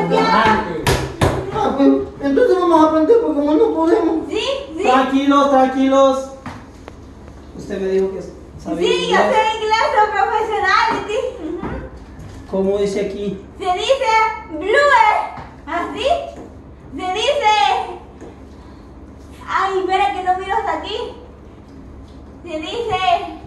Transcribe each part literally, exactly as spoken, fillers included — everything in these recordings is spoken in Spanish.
Ah, pues, entonces vamos a aprender porque como no podemos. Sí, sí. Tranquilos, tranquilos. Usted me dijo que sabía Sí, yo inglés. sé inglés, soy profesional. ¿Sí? Uh-huh. ¿Cómo dice aquí? Se dice blue. ¿Así? Se dice. Ay, espera que no miro hasta aquí. Se dice.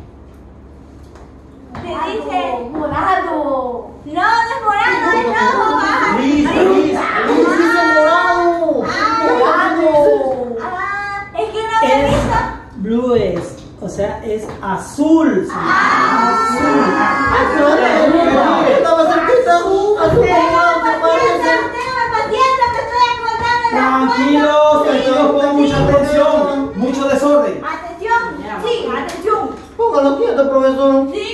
Se dice. Morado. No, no es morado, es rojo. Ah, Gris, ay, gris, ah, gris, dice morado. ah, ah, es que no me he Es visto. blue es, o sea, es azul. Estaba cerquita, azul, azul, morado, ¿te parece? Téngame paciencia, me estoy acordando de las Tranquilos, cosas. tranquilos, pongan mucha atención, mucho desorden. Atención, sí, atención. Póngalo quieto, profesor. Sí.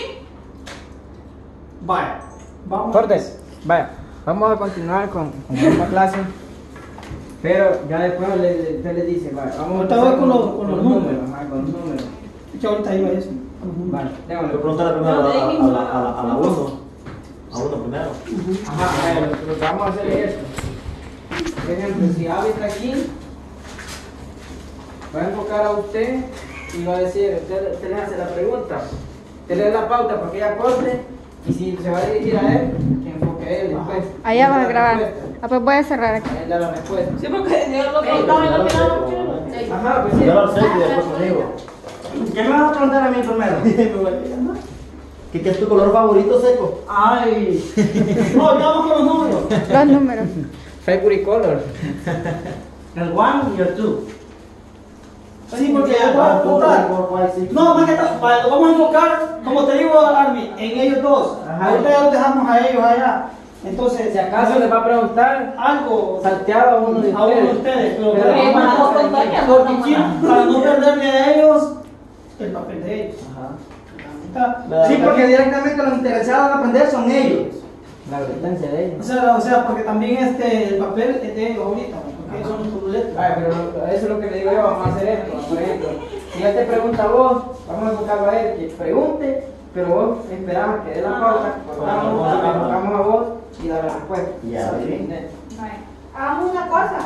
Vaya, vamos. Cortes, vaya, vamos a continuar con, con esta clase. Pero ya después le, le- usted le dice, vaya, vamos a Ahorita empezar voy con los- con los números. ajá, con los números. Yo ahorita iba a eso. Vale, déjame. Yo preguntarle primero a la, a la, a la, a la uno. A uno primero. Ajá, a ver, lo, lo que vamos a hacer es esto. Por ejemplo, si Abby está aquí, va a enfocar a usted y va a decir, usted, usted le hace la pregunta, usted le da la pauta para que ella corte y si se va a dirigir a él, que enfoque a él después. Allá Él vas da a la grabar. respuesta. Ah, pues voy a cerrar aquí. Él da la respuesta. Sí, porque yo lo preguntaba y no miraba mucho. Ajá, pues sí. Yo lo sé y después conmigo. ¿Qué me vas a preguntar a mí primero? ¿Qué, ¿Qué es tu color favorito, Seco? Ay. No, ya vamos con los números. Los números. Favorite color. El one y el two. Sí, porque yo voy a apuntar. No, más que todo, vale, lo vamos a enfocar, como te digo, Army, en ellos dos. Ajá. Ahorita ya los dejamos a ellos allá. Entonces, Si acaso le va a preguntar algo salteado a uno de a uno de ustedes. ustedes, pero, Pero pero no vamos a más enfocar- contaña, porque no quiero- más. para no perderle a ellos el papel de ellos. Está- Sí, porque directamente los interesados en aprender son ellos. La advertencia de O ellos. sea, o sea, porque también este, el papel es de ellos ahorita, porque ellos son sus letras. Ay, pero lo- eso es lo que le digo yo, vamos a hacer esto. Por ejemplo, si él te pregunta a vos, vamos a enfocarlo a él, que pregunte, pero vos esperamos que dé la pauta, vamos a enfocamos a vos y da la respuesta. Ya, sí. Hagamos una cosa.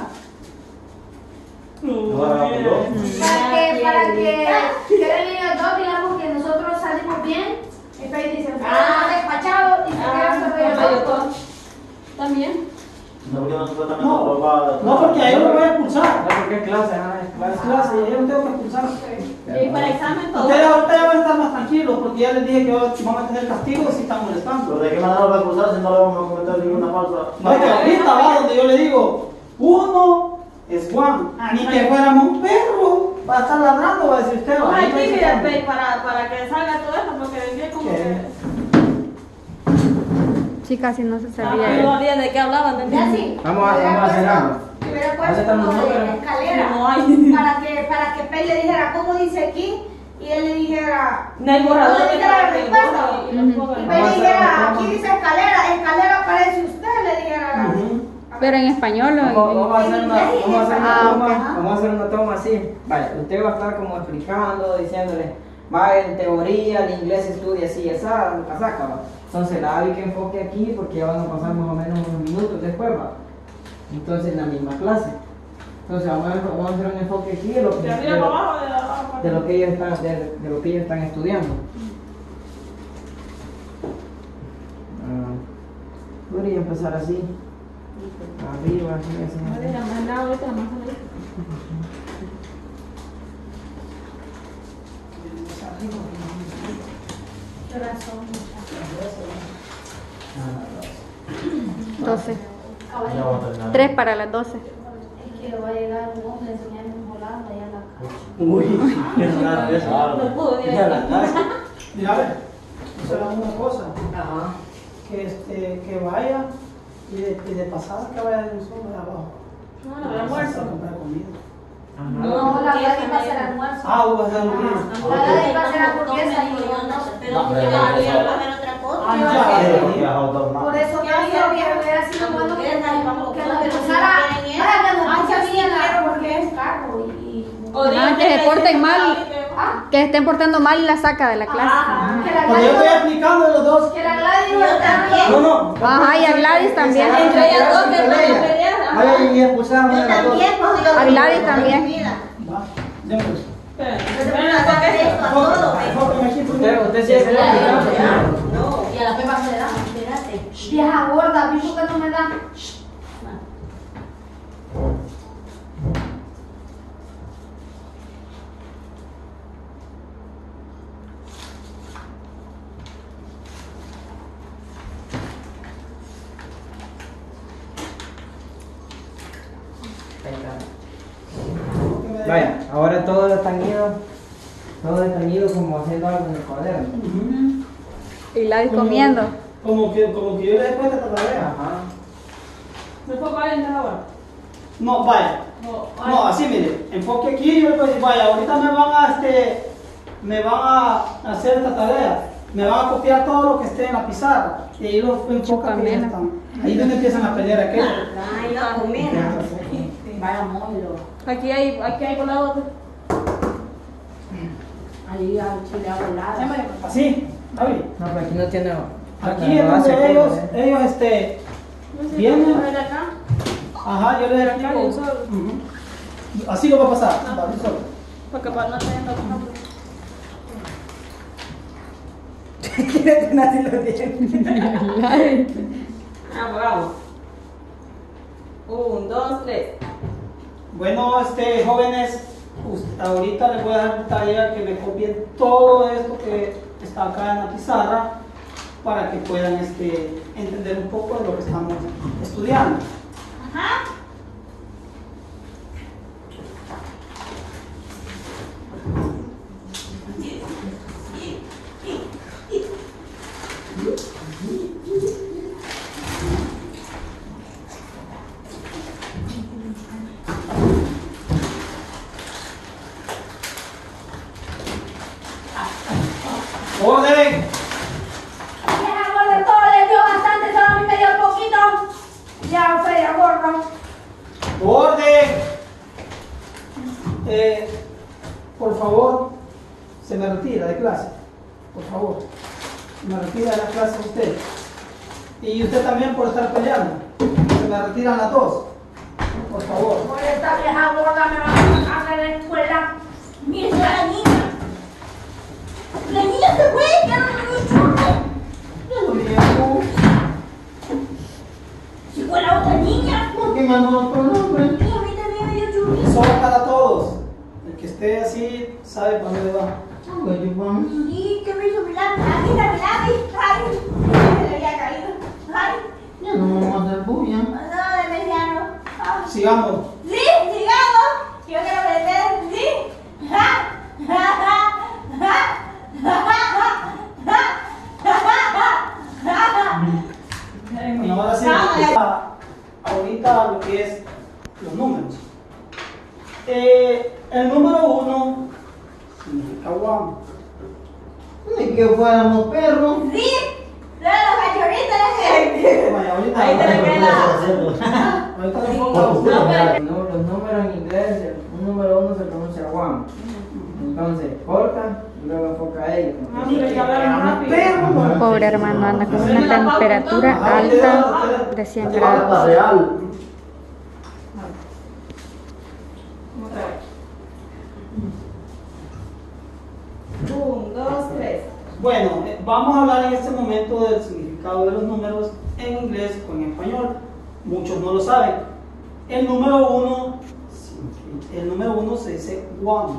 No, hagamos dos. Para que, para que queden ellos dos, digamos que nosotros salimos bien. Entonces dicen, ah, despachado y se quedan solo ellos dos. También. No, porque no supuestamente No, no va no, porque a ellos los voy a expulsar. No, porque es clase, ah, es Las clase. clases, y a ellos los tengo que expulsar. Y para examen todo. Ustedes ahorita ya van a estar más tranquilos, porque ya les dije que vamos a tener castigo si están molestando. Pero de qué manera lo va a acusar si no le vamos a cometer ninguna falta. No es que ahorita va donde yo le digo, uno es Juan, ni que fuéramos un perro, va a estar ladrando, va a decir usted. Vamos ahí aquí, no dice mira, Juan. pe, para, para que salga todo esto, porque venía como ¿Qué? que. Sí, casi no se Ah, sabía. no sabía de qué hablaban, ¿entendés? Sí. Vamos a, vamos a hacer algo. Hubiera Hace puesto tan como número. de escalera No hay. para que para que Pei le dijera cómo dice aquí y él le dijera No hay borrador ¿cómo de dijera la cada respuesta? y los Y pongan. Pei Vamos a le hacer dijera una aquí toma. dice escalera, escalera parece usted le dijera. Pero en español o en- Vamos, vamos a hacer una, vamos a hacer una Ah, toma, ok. vamos a hacer una toma así. Vaya, usted va a estar como explicando, diciéndole, va en teoría, el inglés se estudia así, esa, casaca, va. Entonces la hay que enfoque aquí porque ya van a pasar más o menos unos minutos después, va. Entonces en la misma clase. Entonces vamos a, vamos a hacer un enfoque aquí de lo que, De de arriba lo- para abajo, de abajo para de lo arriba. que ellos están, de, de lo que ellos están estudiando. Ah, podría empezar así. Arriba, así, así, No así. diga más nada, ahorita más nada. ¿Qué razón, doce. Ya vamos a terminar. Tres para las doce. Es que va a llegar un hombre a enseñarme un volado allá en la calle. Uy, qué raro eso. No pudo ni Ya la casa. Mira, a ver, hagamos una cosa, Ajá. que, este, que vaya y de, y de pasada que vaya de un solo de abajo. No, no, el almuerzo. A comprar comida. No, la Gladys va a hacer almuerzo. Ah, vos vas a hacer lo mismo. La Gladys va a hacer hamburguesa y yo no. Pero No, que pero- va a haber otra cosa. Ah, ¿Qué va a ya, hacer? Sí, ya son dos más. Por eso que dije que hubiera sido bueno que que nos empezara, quieren eso. vaya, que nos Ah, pase sí, bien quiero, porque es caro y Ajá, que se porten mal. ¿Ah? Que se estén portando mal y la saca de la clase. Ah, que la Cuando yo estoy Gladys, explicando los dos. que la Gladys Yo no está también. No, no. Ajá, y a Gladys también. Entre ellas dos que van a pelear. ajá. Ay, y expulsamos Yo a las dos. también, pues, A Gladys también. Va, ya pues. Yo también hago esto a todo, ¿ves? Enfócame aquí, por favor. Usted, usted sí es No, Y a la pepa se le da. espérate. vieja gorda, ¿viste que no me da? Vaya, ahora todos están idos, todos están idos como haciendo algo en el cuaderno. Ujú. Y Gladys Como- comiendo. Como que, como que yo le después de esta tarea. Ajá. ¿Después va a entrar ahora? No, vaya. No, No, así mire, enfoque aquí, yo le puedo decir, vaya, ahorita me van a este, me van a hacer esta tarea, me van a copiar todo lo que esté en la pizarra. Y ahí lo enfoca que ya Chupamela. están. Ahí es donde empiezan a pelear aquellos. Ay, no, comer. Vaya molo. Aquí hay, aquí hay colado. Ahí al chile a volar. Así, está bien. No, pero aquí no tiene. Aquí no es hace donde aquí, ellos, ¿eh? ellos este, vienen. acá? Ajá, yo le doy aquí. Acá, yo solo. Ujú. Así lo va a pasar. Va, yo solo. Porque para no tener los nombres. Quiere tener así los dientes. Ah, bravo. Un, dos, tres. Bueno, este, jóvenes, pues, ahorita les voy a dar tarea que me copien todo esto que está acá en la pizarra para que puedan este, entender un poco de lo que estamos estudiando. Ajá. ¡Orden! Vieja gorda, todo le dio bastante, solo a mí me dio poquito. Ya, fea gorda. ¡Orden! Eh, por favor, se me retira de clase. Por favor, se me retira de la clase usted. Y usted también por estar peleando. Se me retiran las dos. Por favor. Por esta vieja gorda me van a sacar de la escuela. Mira, la niña. La niña se fue, ya no me churro. Lo viejo. Si fue la otra niña. ¿Por qué me mandó otro nombre? Y a mí también me dio churro. Son para todos. El que esté así sabe para dónde va. Sí, ¿qué me hizo mi lápiz? Aquí está mi lápiz. Ay, se le había caído. Ay, Ya no vamos a hacer bulla. no, de mediano. Ay. Sigamos. Sí, sigamos. Yo quiero aprender. Sí. Ja, ja, ja, ja. Bueno, ahora sí. a- Ahorita lo que es los números. Eh, el número uno significa one. Ni que fuéramos perros. Sí, luego los cachorritos la gente. Vaya, ahorita. Ahí te la ahorita- queda. ahorita le pongo a usted. No, los números en inglés, un número uno se pronuncia one. Entonces, corta y luego enfoca a ellos. Ah, mira, que hablaron rápido. Pobre hermano anda con una temperatura alta de cien Hasta grados. real. Otra vez. Un, dos, tres. Bueno, eh, vamos a hablar en este momento del significado de los números en inglés o en español. Muchos no lo saben. El número uno, el número uno se dice one.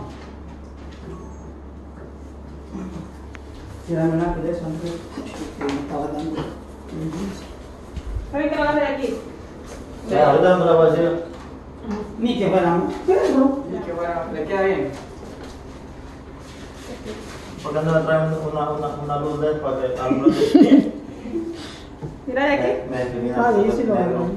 Tírame una de eso antes. Que me estaba dando. ¿Saben que lo agarré de aquí? Ya, ahorita me la voy a decir. Ni que fuéramos perros. Y que bueno, le queda bien. ¿Por qué no le traen una, una, una luz LED para que alumbre? Mira de aquí. Me discrimina. Ah, sí, sí lo negro. hago.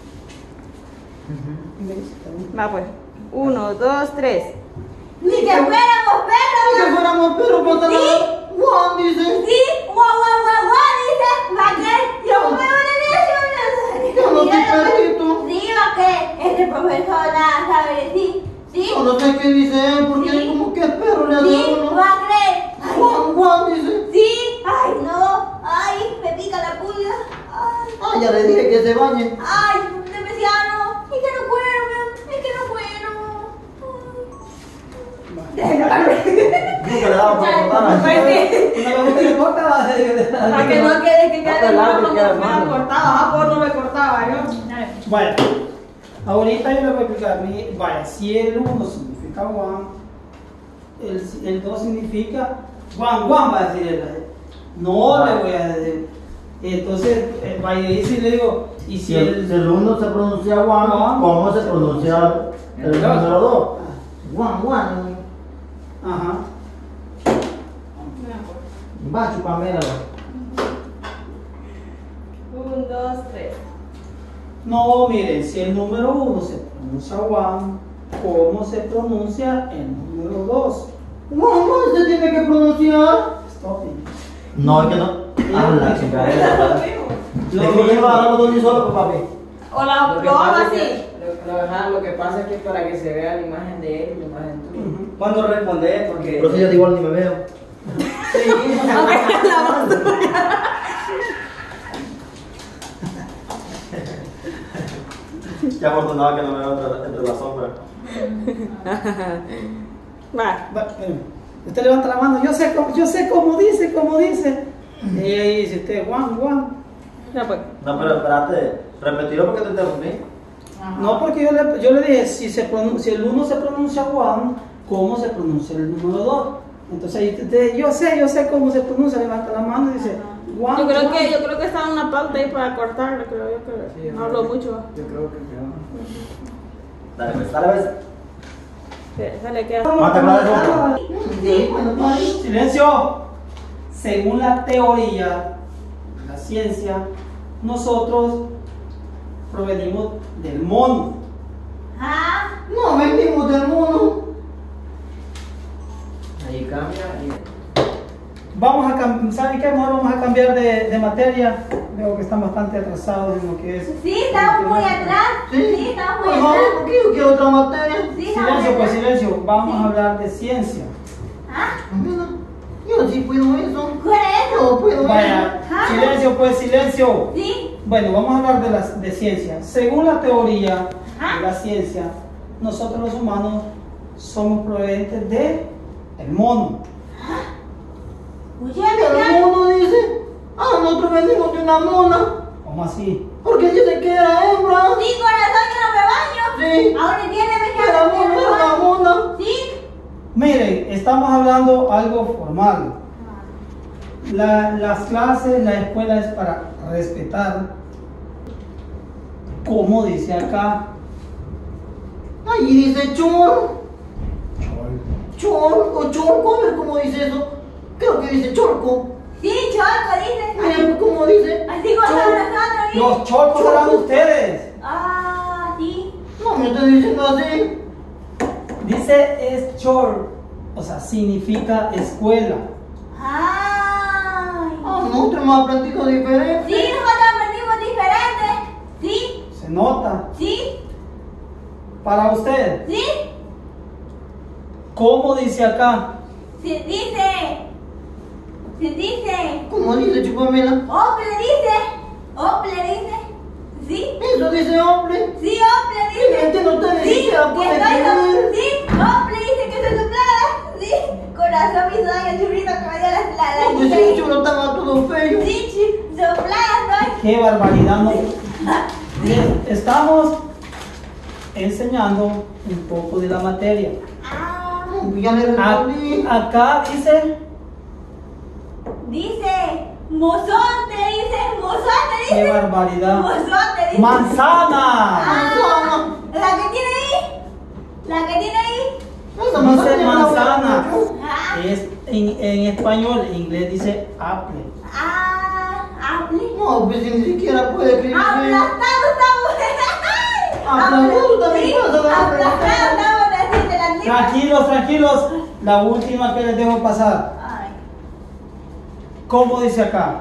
Va pues. Uno, dos, tres. Ni que fuéramos Ni que perros. fuéramos perros, pues Sí. one, dice. Sí, guau, guau, guau, guau, dice. ¿Va qué? Yo me voy a Yo no soy perrito. Sí, ¿va qué? Este profesor nada sabe decir. Sí. No sé qué dice él, porque Sí. como que es perro, le hace Sí, que se bañe. Ay, Demesiano, es que no puedo, es que no puedo. Nunca le daba por cortar. Una vez que le corta, Para que no quede que Hasta quede el mal agua cuando queda me mal. ha cortado. Ah, por no me cortaba yo. Vaya, ahorita yo le voy a explicar. mi- Vaya, si el uno significa one, el, el dos significa one, one va a decir él. No le voy a decir. Entonces, eh, vaya, y si le digo, y si Si el, el. si el uno se pronuncia one, One, ¿cómo se pronuncia el el dos. número dos? One, one. Ajá. Va, chupamela. Un, dos, tres. No, miren, si el número uno se pronuncia one, ¿cómo se pronuncia el número dos? ¿Cómo se tiene que pronunciar? Stop it. No, es que no. Habla, chingadera. Lo Es que yo llevo agarrando todo solo, pues, papi. O la Lo que lo hago pasa es así. que- lo- lo- ajá, lo que pasa es que para que se vea la imagen de él y la imagen tuya. Ujú. ¿Cuándo respondes? Porque. Pero si yo igual ni me veo. Qué afortunado que no me veo entre, entre las sombras. Va. Va, espérame. Usted levanta la mano, yo sé cómo, yo sé cómo dice, cómo dice. Y ahí dice usted, one, one. Ya pues. No, pero espérate, repetirlo porque te interrumpí. No, porque yo le, yo le dije, si, se pronun- si el uno se pronuncia one, ¿cómo se pronuncia el número dos? Entonces ahí usted, yo sé, yo sé cómo se pronuncia, levanta la mano y dice, one, Yo creo one. que yo creo que está una pauta ahí para cortarlo, creo yo que Sí, yo no creo hablo que- mucho. Yo creo que creo. Dale, pues, dale, pues. Se, se le queda. Mata con la de sombra. Sí, bueno, padre. Silencio. Según la teoría, la ciencia, nosotros provenimos del mono. Ah, No venimos del mono. Ahí cambia y. Vamos a cambiar, ¿saben qué? Mejor vamos a cambiar de, de materia. Veo que están bastante atrasados en lo que es. sí, estamos muy atrás. Sí. Sí, estamos Por muy favor, atrás. porque yo quiero otra materia. Sí, estamos Silencio, muy pues atrás. silencio. Vamos a hablar de ciencia. Ah, Mira, yo sí puedo eso. ¿qué es eso? Yo puedo Vaya, Ah. silencio, pues silencio. Sí. Bueno, vamos a hablar de, las, de ciencia. Según la teoría Ah. de la ciencia, nosotros los humanos somos provenientes de el mono. Oye, eso. El mira. mono dice, ah, nosotros venimos de una mona. ¿Cómo así? Porque dice que era hembra. Sí, corazón, yo no me baño. Sí. Ahora entiéndeme que Era ahora yo mona, no me era baño. mona. Sí. Miren, estamos hablando algo formal. La- las clases, la escuela es para respetar. Como dice acá, Ahí dice chor. Chor o chorco, a ver cómo dice eso. Creo que dice chorco. Sí, Cholco, dice. Mira cómo dice. Así como Chor- nosotros, ¿sí? los chorcos serán ustedes. Ah, sí. No me estoy diciendo así. Dice es chor, o sea, significa escuela. Ay. Ah, nosotros hemos aprendido diferente. Sí, nosotros aprendimos diferente. Sí, Se nota. sí, Para usted, sí. ¿cómo dice acá? Se dice. Se dice. ¿Cómo dice Chupamela? Ople dice. Ople dice. Sí. Eso dice hombre. Sí, Ople dice. Este no te Sí, siquiera que puede estoy creer. Sí, Ople dice que soy soplada. Sí. Corazón, mis sueños, churrito, que me dio la la la Pues chica ese ahí. chulo estaba todo feo. Sí, chi- soplada soy. ¡Qué barbaridad! No. Bien, estamos enseñando un poco de la materia. Ah, Ya le A- respondí. acá dice dice. Mozote dice. Mozote ¡qué dice. barbaridad! Mozote dice. ¡Manzana! Ah, la que tiene ahí. La que tiene ahí. Esa manzana Dice tiene una manzana. boca. Ah, Es en, en español, en inglés dice apple. ah, hable. No, pues ni siquiera puede escribir. Aplastado estamos. Aplastado también Sí, pasa, ¿verdad? aplastado estamos así de la tierra. Tranquilos, tranquilos. La última que les dejo pasar. Ay. ¿Cómo dice acá?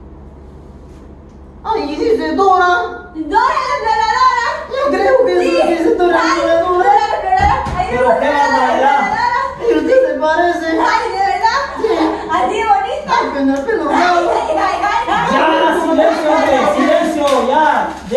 Ahí dice Dora. Dora la exploradora. Yo creo que Sí. eso dice Dora Ay, la Dora Dora. la exploradora. Ay, Pero Dora qué la barbaridad. exploradora. Y usted se parece. Ay, ¿de verdad? Así de bonita. Ay, con el pelo Ay, raro. ay, ay, ay, ay. Ya, silencio, hombre, silencio, ya.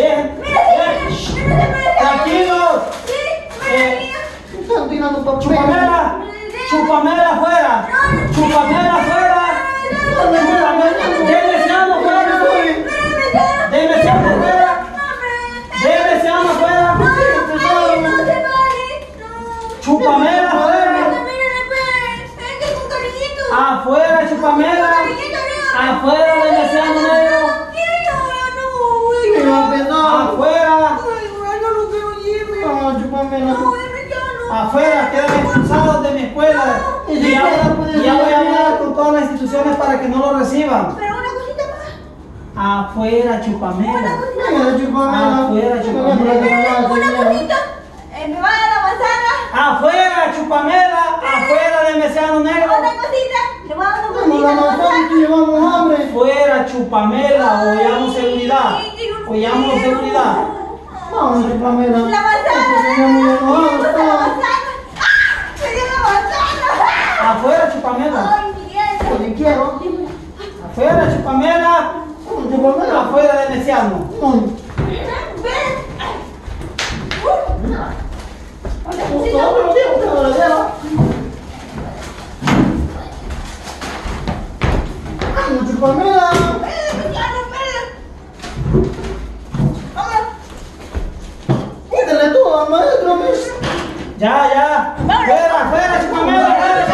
Y ya, voy- ya voy a hablar con todas las instituciones para que no lo reciban. Pero una cosita más. Afuera, chupamela. Una cosita Venga, más. chupamela. Afuera, chupamela. Esperen, una cosita. Eh, me va a dar la manzana. Afuera, chupamela. Afuera de Mesiano Negro. Otra cosita. Le voy a dar una Vamos, cosita. la la manzana manzana. que llevamos hambre. Afuera, chupamela. O llamo seguridad. Ay, quiero un O llamo quiero. seguridad. Vamos, chupamela. La manzana. Tenemos ya Me enojado, gusta la estaba. manzana. ¡Ah! Me dio la manzana. Afuera, chupamela. Ay, Miguel. Porque quiero. Afuera, chupamela. Vamos, chupamela. Afuera de Mesiano. Vamos. Ven. Otra Todo cosita. lo mismo que ahora lleva. Vamos, chupamela. Quítale tú, maestro. Ya, ya. Afuera, afuera, chupamela. Afuera,